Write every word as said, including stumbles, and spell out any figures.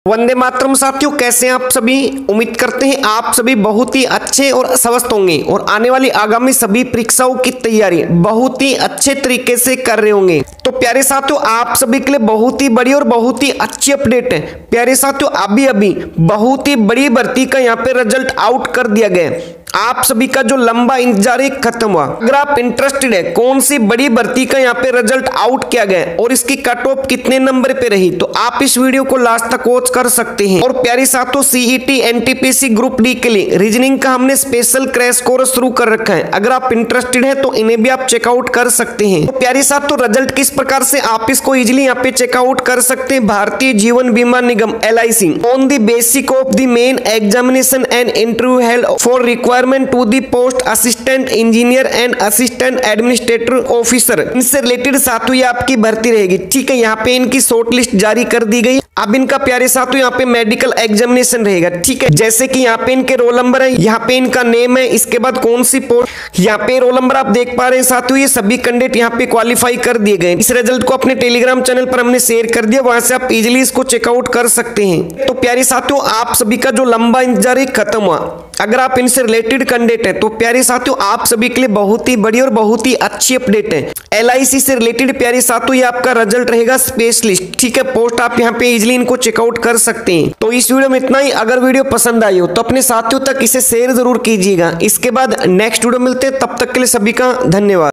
वंदे मातरम साथियों, कैसे हैं आप सभी। उम्मीद करते हैं आप सभी बहुत ही अच्छे और स्वस्थ होंगे और आने वाली आगामी सभी परीक्षाओं की तैयारी बहुत ही अच्छे तरीके से कर रहे होंगे। तो प्यारे साथियों, आप सभी के लिए बहुत ही बड़ी और बहुत ही अच्छी अपडेट है। प्यारे साथियों, अभी अभी बहुत ही बड़ी भर्ती का यहाँ पे रिजल्ट आउट कर दिया गया है। आप सभी का जो लंबा इंतजार है खत्म हुआ। अगर आप इंटरेस्टेड है कौन सी बड़ी भर्ती का यहाँ पे रिजल्ट आउट किया गया और इसकी कट ऑफ कितने नंबर पे रही, तो आप इस वीडियो को लास्ट तक वॉच कर सकते हैं। और प्यारे साथियों, सीईटी एनटीपीसी ग्रुप डी के लिए रीजनिंग का हमने स्पेशल क्रैश कोर्स शुरू कर रखा है। अगर आप इंटरेस्टेड है तो इन्हें भी आप चेकआउट कर सकते हैं। तो प्यारे साथियों, रिजल्ट किस प्रकार से आप इसको इजिली यहाँ पे चेकआउट कर सकते हैं। भारतीय जीवन बीमा निगम L I C on the basic of the main examination and interview held for requirement to the post assistant engineer and assistant administrator officer, इनसे रिलेटेड साथियों ये आपकी भर्ती रहेगी। ठीक है, यहाँ पे इनकी शॉर्ट लिस्ट जारी कर दी गई। अब इनका प्यारे साथियों यहाँ पे मेडिकल एग्जामिनेशन रहेगा। ठीक है, जैसे कि यहाँ पे इनके रोल नंबर है, यहाँ पे इनका नेम है, इसके बाद कौन सी पोस्ट, यहाँ पे रोल नंबर आप देख पा रहे हैं साथियों। ये सभी कैंडिडेट यहाँ पे क्वालिफाई कर दिए गए। इस रिजल्ट को अपने टेलीग्राम चैनल पर हमने शेयर कर दिया, वहां से आप इजिली इसको चेकआउट कर सकते हैं। तो प्यारे साथियों, आप सभी का जो लंबा इंतजार है खत्म हुआ। अगर आप इनसे रिलेटेड कैंडिडेट है तो प्यारे साथियों आप सभी के लिए बहुत ही बड़ी और बहुत ही अच्छी अपडेट है। एल आई सी से रिलेटेड प्यारे साथियों ये आपका रिजल्ट रहेगा स्पेशलिस्ट। ठीक है, पोस्ट आप यहाँ पे इजिली इनको चेकआउट कर सकते हैं। तो इस वीडियो में इतना ही। अगर वीडियो पसंद आई हो तो अपने साथियों तक इसे शेयर जरूर कीजिएगा। इसके बाद नेक्स्ट वीडियो मिलते हैं, तब तक के लिए सभी का धन्यवाद।